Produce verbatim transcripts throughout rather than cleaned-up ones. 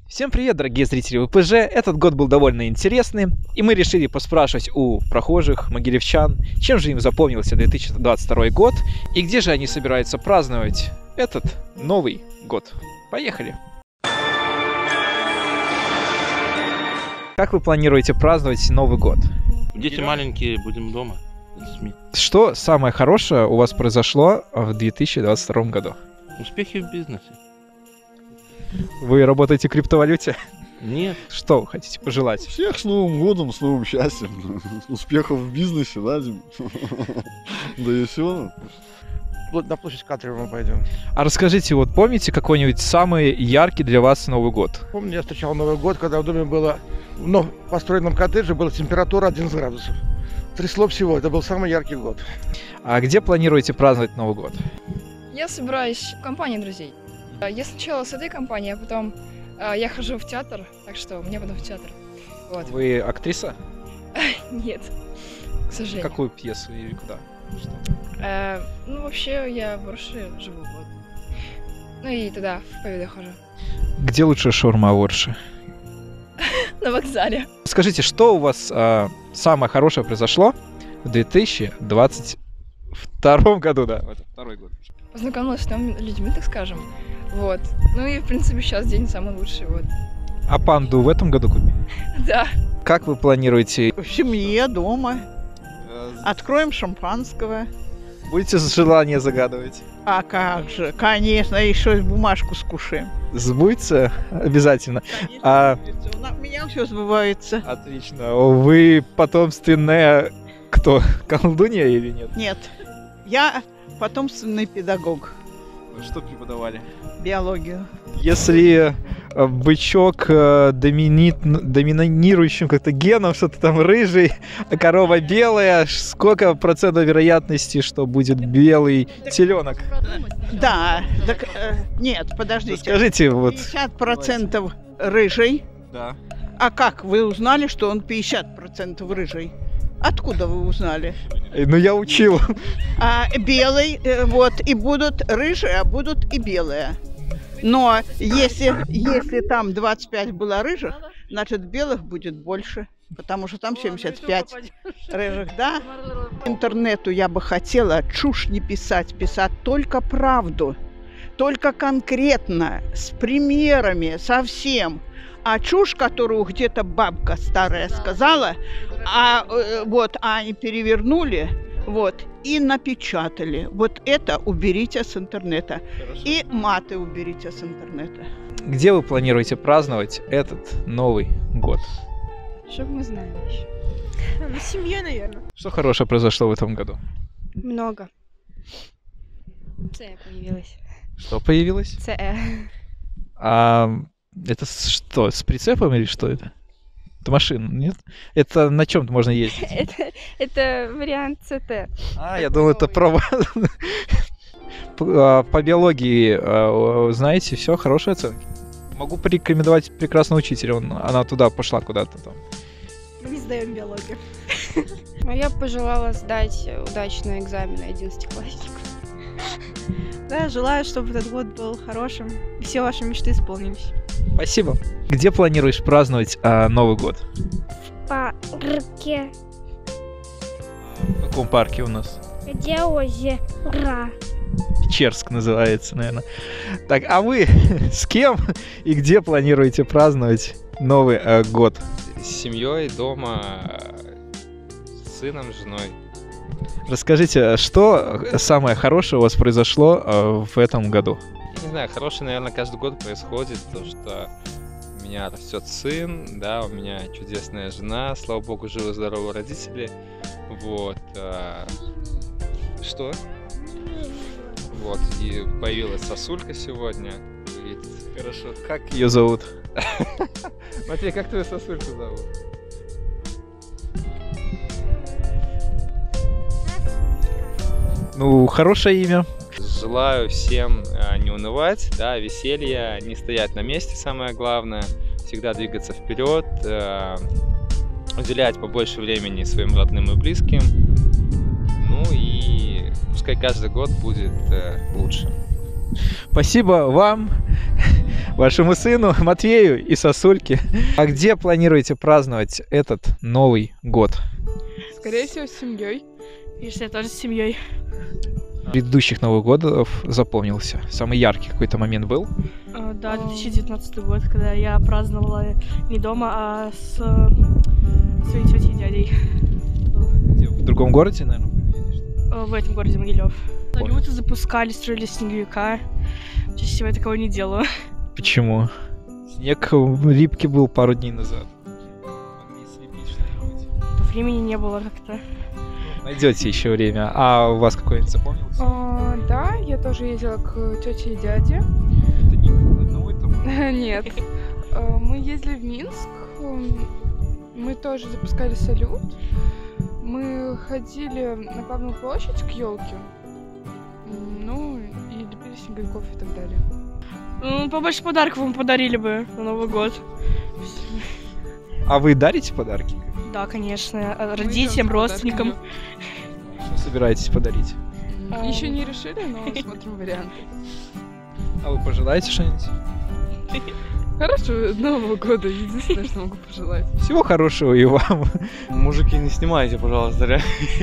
Всем привет, дорогие зрители ВПЖ! Этот год был довольно интересный, и мы решили поспрашивать у прохожих, могилевчан, чем же им запомнился две тысячи двадцать второй год, и где же они собираются праздновать этот Новый год. Поехали! Как вы планируете праздновать Новый год? Дети маленькие, будем дома с детьми. Что самое хорошее у вас произошло в две тысячи двадцать втором году? Успехи в бизнесе. Вы работаете в криптовалюте? Нет. Что вы хотите пожелать? Всех с Новым годом, с новым счастьем, успехов в бизнесе, да, Дим? Да и все. На площадь Катри мы пойдем. А расскажите, вот помните какой-нибудь самый яркий для вас Новый год? Помню, я встречал Новый год, когда в доме было, ну, в построенном коттедже была температура одиннадцать градусов. Трясло всего, это был самый яркий год. А где планируете праздновать Новый год? Я собираюсь в компании друзей. Я сначала с этой компанией, а потом э, я хожу в театр, так что мне потом в театр. Вот. Вы актриса? Нет, к сожалению. Какую пьесу или куда? Что? Э, ну, вообще, я в Орше живу, вот. Ну и туда, в Победу хожу. Где лучше шаурма в Орше? На вокзале. Скажите, что у вас а, самое хорошее произошло в две тысячи двадцать втором году, да? Это второй год. Познакомилась с новыми людьми, так скажем. Вот. Ну и, в принципе, сейчас день самый лучший, вот. А панду в этом году купили? Да. Как вы планируете? В семье, дома. Откроем шампанского. Будете желание загадывать? А как же, конечно, еще бумажку скушаем. Сбудется обязательно. Конечно, А... у меня все сбывается. Отлично. Вы потомственная кто? Колдунья или нет? Нет, я потомственный педагог. Что преподавали? Биологию. Если бычок э, доминит, доминирующим как-то геном, что-то там рыжий, а корова белая, сколько процентов вероятности, что будет белый теленок? Да, так, э, нет, подождите. Скажите, вот. пятьдесят процентов рыжий. Да. А как вы узнали, что он пятьдесят процентов рыжий? Откуда вы узнали? Ну, я учил. А белый, э, вот, и будут рыжие, а будут и белые. Но если, если там двадцать пять было рыжих, значит белых будет больше, потому что там семьдесят пять рыжих, да? Интернету я бы хотела чушь не писать, писать только правду, только конкретно, с примерами, совсем. А чушь, которую где-то бабка старая сказала, а э, вот, а они перевернули, вот, и напечатали. Вот это уберите с интернета. Хорошо. И маты уберите с интернета. Где вы планируете праздновать этот Новый год? Чтоб мы знали еще. Ну, с семьей, наверное. Что хорошее произошло в этом году? Много. Це появилось. Что появилось? Це. А это что, с прицепом или что это? Это машина, нет? Это на чем-то можно ездить? это, это вариант ЦТ. А, я думал, это про... По биологии, знаете, все, хорошие оценки. Могу порекомендовать прекрасного учителя, он, она туда пошла куда-то там. Мы не сдаем биологию. Но я пожелала сдать удачные экзамены одиннадцатиклассников. Да, желаю, чтобы этот год был хорошим, и все ваши мечты исполнились. Спасибо. Где планируешь праздновать а, Новый год? В парке. В каком парке у нас? Где озеро? Печерск называется, наверное. Так, а вы с кем и где планируете праздновать Новый э, год? С семьей, дома, с сыном, с женой. Расскажите, что самое хорошее у вас произошло э, в этом году? Не знаю, хорошее, наверное, каждый год происходит, то что у меня растет сын, да, у меня чудесная жена, слава богу, живы-здоровы родители, вот. А... Что? Вот, и появилась сосулька сегодня, видите. Хорошо, как ее зовут? Матвей, как твою сосульку зовут? Ну, хорошее имя. Желаю всем э, не унывать, да, веселья, не стоять на месте, самое главное, всегда двигаться вперед, э, уделять побольше времени своим родным и близким, ну и пускай каждый год будет э, лучше. Спасибо вам. вашему сыну Матвею и сосульке. А где планируете праздновать этот Новый год? Скорее всего, с семьей. Если я тоже с семьей. Предыдущих Новых годов запомнился? Самый яркий какой-то момент был? А, да, две тысячи девятнадцатый год, когда я праздновала не дома, а с своей тетей и дядей. В другом городе, наверное, были или что? В этом городе Могилев. Салюты запускали, строили снеговика. Чаще всего я такого не делаю. Почему? Снег липкий был пару дней назад. Могли слепить что-нибудь. Времени не было как-то. Найдете еще время. А у вас какой-нибудь запомнился? А, да, я тоже ездила к тете и дяде. Это не одного этого? Нет. А, Мы ездили в Минск. Мы тоже запускали салют. Мы ходили на Главную площадь к елке. Ну, и лепили снеговиков и так далее. Ну, побольше подарков вам подарили бы на Новый год. А вы дарите подарки? Да, конечно. Мы Родителям, идём с родственникам. подарками. Что собираетесь подарить? Еще не решили, но смотрим варианты. А вы пожелаете что-нибудь? Хорошего Нового года, единственное, что могу пожелать. Всего хорошего и вам. Мужики, не снимайте, пожалуйста, зря.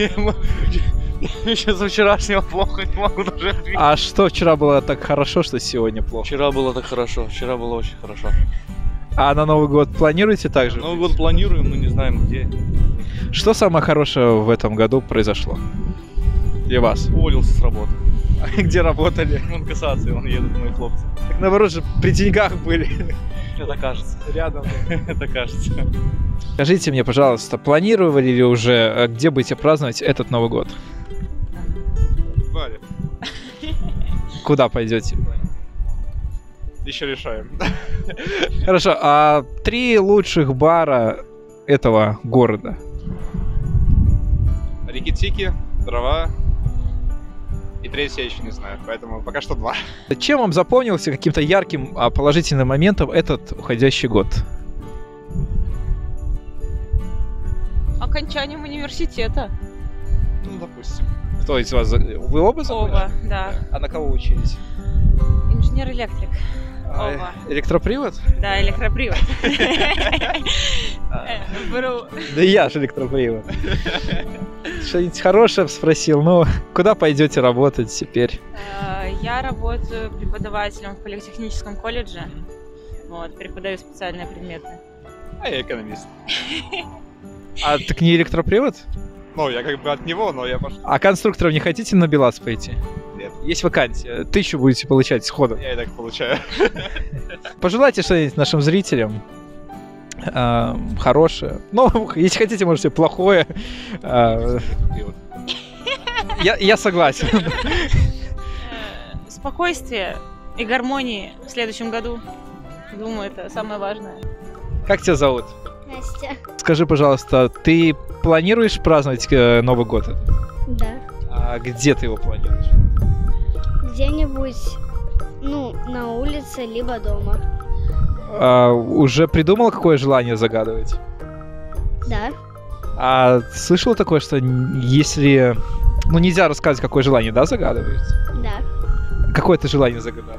Еще со вчерашнего плохо, не могу даже ответить. А что вчера было так хорошо, что сегодня плохо? Вчера было так хорошо, вчера было очень хорошо. А на Новый год планируете так же? Новый год планируем, но не знаем где. Что самое хорошее в этом году произошло? Для вас? Уволился с работы. А где работали? Вон касаться, вон едут мои хлопцы. Так наоборот же при деньгах были. Это кажется. Рядом. Это кажется. Скажите мне, пожалуйста, планировали ли уже, где будете праздновать этот Новый год? Баре. Куда пойдете? Еще решаем. Хорошо, а три лучших бара этого города? Рикки-тики, дрова и третий я еще не знаю, поэтому пока что два. Чем вам запомнился каким-то ярким а, положительным моментом этот уходящий год? Окончанием университета. Ну, допустим. Кто из вас? Вы оба закончили? Оба, да. А на кого учились? Инженер-электрик. А, Оба. Электропривод? Да, электропривод. Вру. Да я же электропривод. Что-нибудь хорошее спросил. Ну, куда пойдете работать теперь? Я работаю преподавателем в политехническом колледже. Вот, преподаю специальные предметы. А я экономист. А так не электропривод? Ну, я как бы от него, но я пошел. А конструктором не хотите на БелАЗ пойти? Нет. Есть вакансия. Тысячу будете получать сходу. Я и так получаю. Пожелайте что-нибудь нашим зрителям. А, хорошее. Ну, если хотите, можете плохое. А, я, я согласен. Спокойствие и гармонии в следующем году. Думаю, это самое важное. Как тебя зовут? Настя. Скажи, пожалуйста, ты планируешь праздновать э, Новый год? Да. А где ты его планируешь? Где-нибудь, ну, на улице, либо дома. А, уже придумал, какое желание загадывать? Да. А слышала такое, что если... Ну, нельзя рассказывать, какое желание, да, загадывается? Да. Какое ты желание загадал?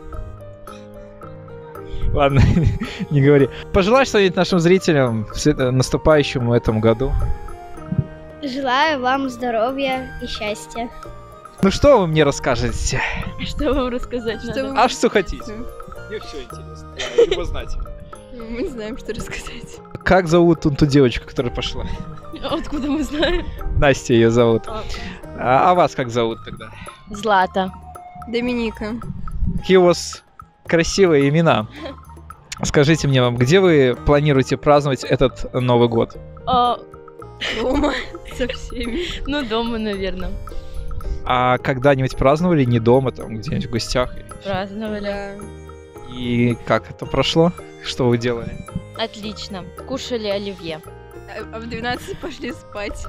Ладно, не говори. Пожелай что-нибудь нашим зрителям в наступающем этом году. Желаю вам здоровья и счастья. Ну что вы мне расскажете? Что вам рассказать Что надо? вы- А что хотите? Мне все интересно. Я его знать. Мы не знаем, что рассказать. Как зовут ту, ту девочку, которая пошла? Откуда мы знаем? Настя ее зовут. А. А, а вас как зовут тогда? Злата. Доминика. Какие у вас красивые имена. Скажите мне, где вы планируете праздновать этот Новый год? А, Дома со всеми. ну, дома, наверное. А когда-нибудь праздновали не дома, там где-нибудь в гостях? Праздновали. Да. И как это прошло? Что вы делали? Отлично. Кушали оливье. А а в двенадцать пошли спать.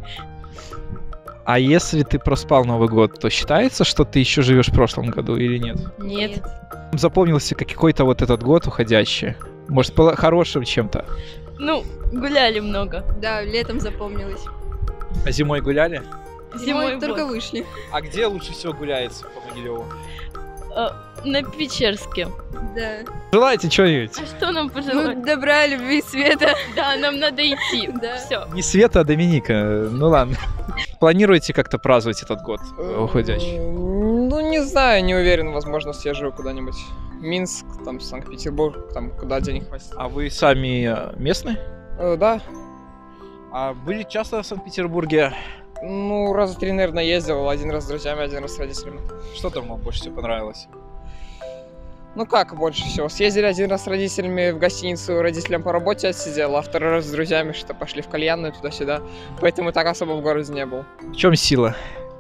А если ты проспал Новый год, то считается, что ты еще живешь в прошлом году или нет? Нет. Запомнился как какой-то вот этот год уходящий? Может, было хорошим чем-то? Ну, гуляли много. Да, летом запомнилось. А зимой гуляли? Зимой Зимой только вот. вышли. А где лучше всего гуляется по Могилеву? На Печерске. Да. Желаете что-нибудь? А что нам пожелать? Ну, добра, любви, света. Да, нам надо идти. Да. Все. Не Света, а Доминика. Ну ладно. Планируете как-то праздновать этот год уходящий? Ну, не знаю, не уверен. Возможно, съезжу куда-нибудь. Минск, там, Санкт-Петербург, там, куда денег хватит. А вы сами местные? Э, да. А были часто в Санкт-Петербурге? Ну, раза три, наверное, ездил. Один раз с друзьями, один раз с родителями. Что там вам больше всего понравилось? Ну как больше всего? Съездили один раз с родителями в гостиницу, родителям по работе отсидел, а второй раз с друзьями, что пошли в кальянную туда-сюда. Поэтому так особо в городе не был. В чем сила?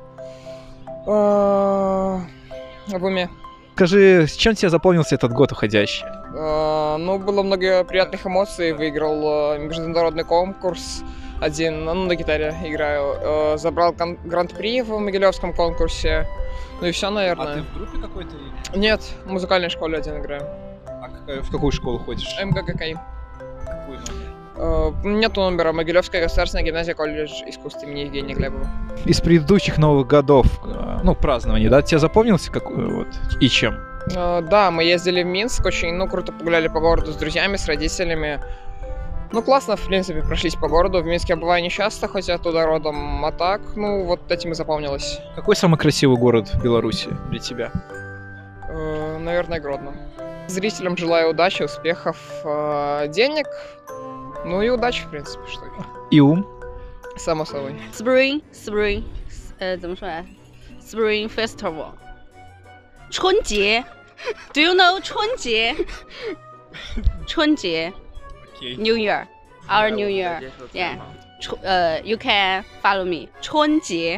В уме. Скажи, с чем тебе запомнился этот год уходящий? Ну, было много приятных эмоций. Выиграл международный конкурс. Один, ну, на гитаре играю. Забрал гран-при в Могилевском конкурсе. Ну и все, наверное. А ты в группе какой-то? Нет, в музыкальной школе один играю. А в какую школу ходишь? МГГКИ. Какой номер? Нету номера. Могилевская государственная гимназия, колледж искусств имени Евгения Глебова. Из предыдущих новых годов, ну, празднований, да, тебе запомнился какой вот и чем? Да, мы ездили в Минск, очень, ну, круто погуляли по городу с друзьями, с родителями. Ну, классно, в принципе, прошлись по городу. В Минске я бываю нечасто, хоть оттуда родом, а так, ну, вот этим и запомнилось. Какой самый красивый город в Беларуси для тебя? Э, наверное, Гродно. Зрителям желаю удачи, успехов, э, денег, ну и удачи, в принципе, что и ум. Само собой. Spring, spring, 呃，怎么说来 ？Spring Festival， 春节 ，Do you know 春节？春节 ，New Year, our New Year, yeah. 春呃 ，You can follow me， 春节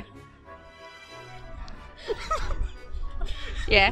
，yeah.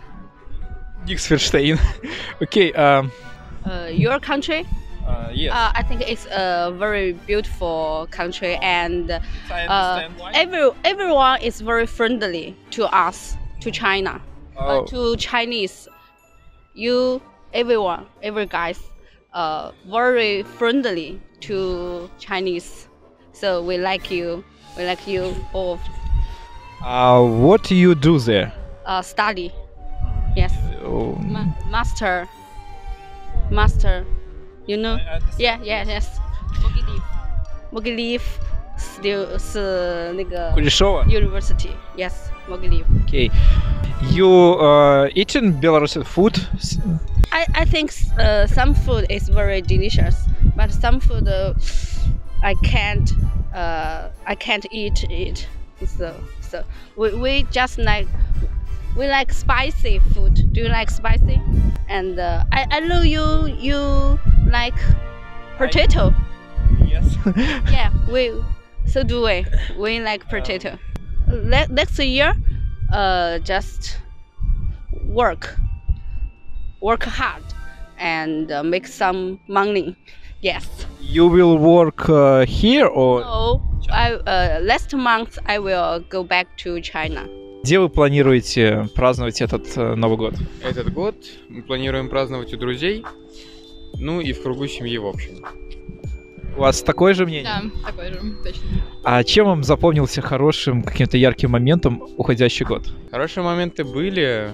Никс Ферштейн. Окей. Uh, your country? Uh, yes. Uh, I think it's a very beautiful country, and uh, every everyone is very friendly to us, to China, oh. uh, to Chinese. You, everyone, every guys, uh, very friendly to Chinese. So we like you. We like you both. Uh, what do you do there? Uh, study. Yes. Oh. Ma master. Master. You know? Yeah, yeah, yes. Mogilev. Mogilev still 是那个 Kuleshova? University. Yes, Mogilev. Okay. You uh, eating Belarusian food? I I think uh, some food is very delicious, but some food uh, I can't uh, I can't eat it. So so we we just like we like spicy food. Do you like spicy? And uh, I I know you you like potato. Yes. Yeah, we so do we. We like potato. Le next year, uh, just work, work hard, and uh, make some money. Yes. You will work uh, here or? No, I uh, last month I will go back to China. Где вы планируете праздновать этот uh, Новый год? Этот год мы планируем праздновать у друзей, ну и в кругу семьи в общем. У вас такое же мнение? Да, такое же, точно. А чем вам запомнился хорошим, каким-то ярким моментом уходящий год? Хорошие моменты были,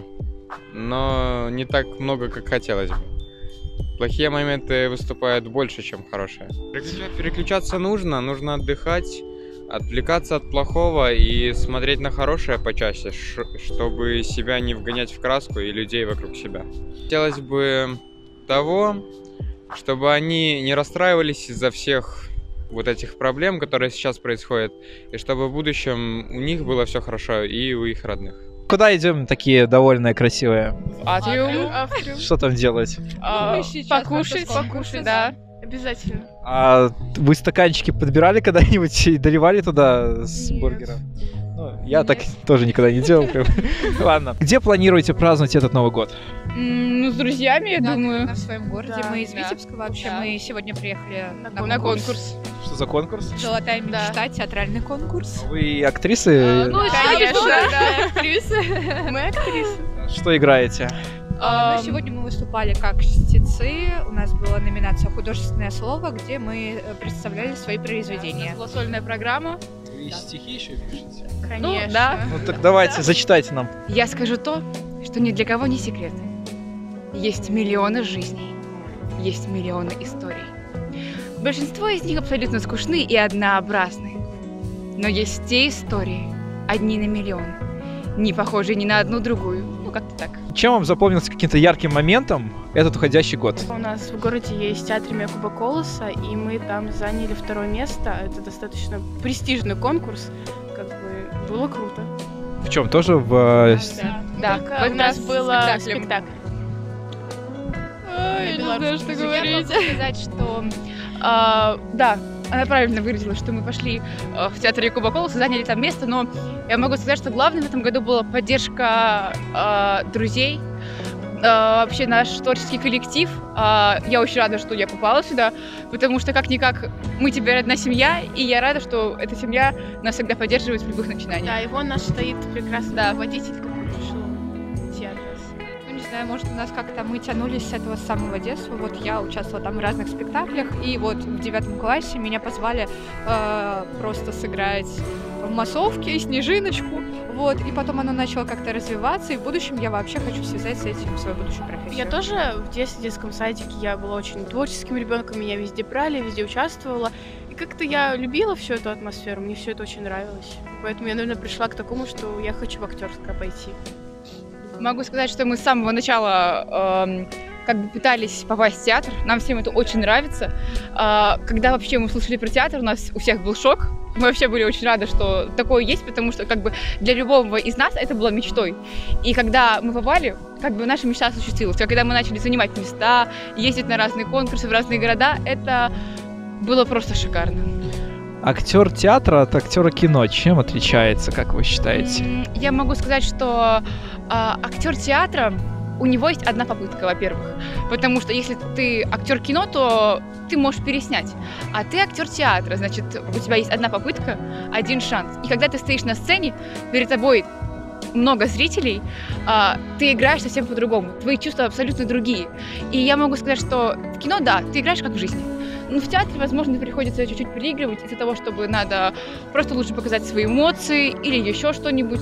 но не так много, как хотелось бы. Плохие моменты выступают больше, чем хорошие. Переключаться нужно, нужно отдыхать, отвлекаться от плохого и смотреть на хорошее почаще, чтобы себя не вгонять в краску и людей вокруг себя. Хотелось бы того, чтобы они не расстраивались из-за всех вот этих проблем, которые сейчас происходят, и чтобы в будущем у них было все хорошо и у их родных. Куда идем такие довольные, красивые? Атриум. Что там делать? А, покушать, покушать, да, обязательно. А вы стаканчики подбирали когда-нибудь и доливали туда с Нет. бургером? Ну, я так тоже никогда не делал. Прям. Ладно. Где планируете праздновать этот Новый год? Ну, с друзьями, я Да, думаю. наверное, в своем городе. Да, мы из да. Витебска вообще. Да. Мы сегодня приехали на, На конкурс. конкурс. Что за конкурс? Золотая мечта, театральный конкурс. Вы актрисы? Ну, Конечно, да. да, актрисы. Мы актрисы. Что играете? А, ну, сегодня мы выступали как чтецы. У нас была номинация «Художественное слово», где мы э, представляли свои произведения. Была сольная программа. Вы стихи еще пишете? Конечно. Ну, да. Ну так давайте, зачитайте нам. Я скажу то, что ни для кого не секрет. Есть миллионы жизней, есть миллионы историй. Большинство из них абсолютно скучны и однообразны. Но есть те истории, одни на миллион, не похожие ни на одну другую. Ну, как-то так. Чем вам запомнился каким-то ярким моментом этот уходящий год? У нас в городе есть театр Мекуба Колоса, и мы там заняли второе место. Это достаточно престижный конкурс. Как бы было круто. В чем тоже в... Да, Да, Только в этот у нас раз было спектаклем. спектакль. Ой, не знаю, что говорить. Я могу сказать, что А, да, она правильно выразила, что мы пошли а, в театр Якуба Колоса, заняли там место, но я могу сказать, что главным в этом году была поддержка а, друзей, а, вообще наш творческий коллектив. А, я очень рада, что я попала сюда, потому что как-никак мы теперь одна семья, и я рада, что эта семья нас всегда поддерживает в любых начинаниях. Да, и вон наш стоит прекрасный да. водитель, который пришел идти от нас. Ну, не знаю, может, у нас как-то мы тянулись с этого самого детства. Вот я участвовала там в разных спектаклях, и вот в девятом классе меня позвали э, просто сыграть в массовке, снежиночку. Вот, и потом оно начало как-то развиваться, и в будущем я вообще хочу связать с этим свою будущую профессию. Я тоже в детстве, в детском садике, я была очень творческим ребенком, меня везде брали, везде участвовала. И как-то я любила всю эту атмосферу, мне все это очень нравилось. Поэтому я, наверное, пришла к такому, что я хочу в актерское пойти. Могу сказать, что мы с самого начала э, как бы пытались попасть в театр, нам всем это очень нравится. Э, когда вообще мы слышали про театр, у нас у всех был шок. Мы вообще были очень рады, что такое есть, потому что как бы для любого из нас это было мечтой. И когда мы попали, как бы наша мечта осуществилась. Когда мы начали занимать места, ездить на разные конкурсы в разные города, это было просто шикарно. Актер театра от актера кино чем отличается, как вы считаете? Я могу сказать, что э, актер театра, у него есть одна попытка, во-первых. Потому что если ты актер кино, то ты можешь переснять. А ты актер театра, значит, у тебя есть одна попытка, один шанс. И когда ты стоишь на сцене, перед тобой много зрителей, э, ты играешь совсем по-другому. Твои чувства абсолютно другие. И я могу сказать, что в кино, да, ты играешь как в жизни. Но в театре, возможно, приходится чуть-чуть переигрывать из-за того, чтобы надо просто лучше показать свои эмоции или еще что-нибудь.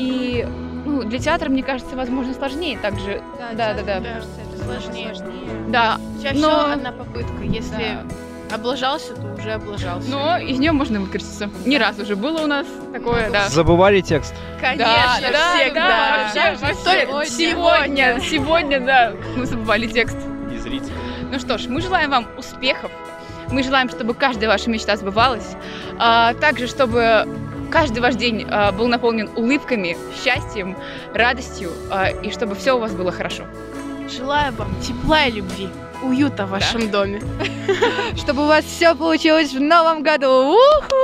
И ну, для театра, мне кажется, возможно, сложнее также. Да, да, да. Мне кажется, это сложнее. Да. Чаще но... всего одна попытка. Если да. облажался, то уже облажался. Но из нее можно выкрутиться. Не раз уже было у нас такое, да. Забывали текст? Конечно, да, да, всегда. Да, да, да, сегодня, сегодня, сегодня, да, мы забывали текст. И зрители. Ну что ж, мы желаем вам успехов. Мы желаем, чтобы каждая ваша мечта сбывалась. А также, чтобы каждый ваш день а, был наполнен улыбками, счастьем, радостью, а, и чтобы все у вас было хорошо. Желаю вам тепла и любви, уюта в вашем да. доме. Чтобы у вас все получилось в новом году.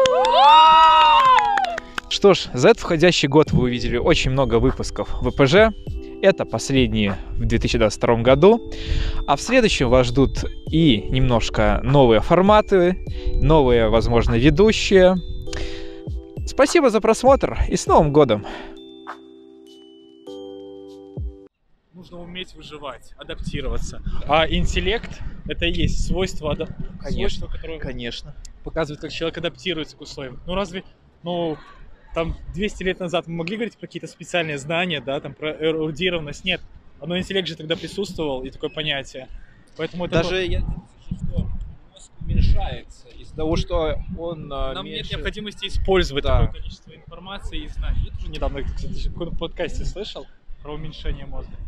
Что ж, за этот входящий год вы увидели очень много выпусков ВПЖ. Это последние в две тысячи двадцать втором году. А в следующем вас ждут и немножко новые форматы, новые, возможно, ведущие. Спасибо за просмотр и с Новым годом! Нужно уметь выживать, адаптироваться. А интеллект — это и есть свойство, адап... Конечно, свойство, которое конечно. показывает, как человек адаптируется к условиям. Ну разве... Ну, там двести лет назад мы могли говорить про какие-то специальные знания, да, там про эрудированность? Нет. Но интеллект же тогда присутствовал, и такое понятие. Поэтому это... Даже я думаю, что мозг уменьшается из-за того, что он Нам меньше... нет необходимости использовать да. такое количество информации и знаний. Я тоже недавно, кстати, в каком-то подкасте слышал про уменьшение мозга.